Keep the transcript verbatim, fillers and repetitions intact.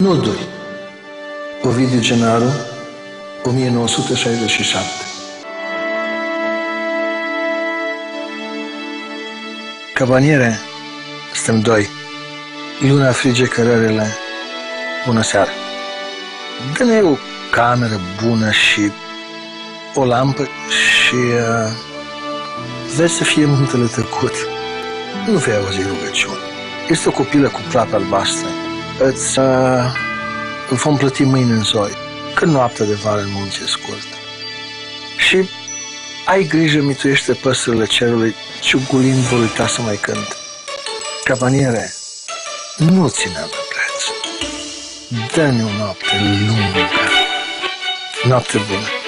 Noduri. Ovidiu Genaru, o mie nouă sute șaizeci și șapte. Cabaniere, suntem doi. Luna frige cărările. Bună seara. Dă-ne o cameră bună și o lampă și uh, vezi să fie muntele tăcut. Nu vei auzi rugăciuni. Este o copilă cu plapă albastră. Îți uh, vom plăti mâine în zoi, când noaptea de vară în munți e scurtă. Și ai grijă, mituiește păsările cerului, ciugulind vor uita să mai cânte. Cabaniere, nu ține de preț. Dă-ne o noapte lungă. Noapte bună.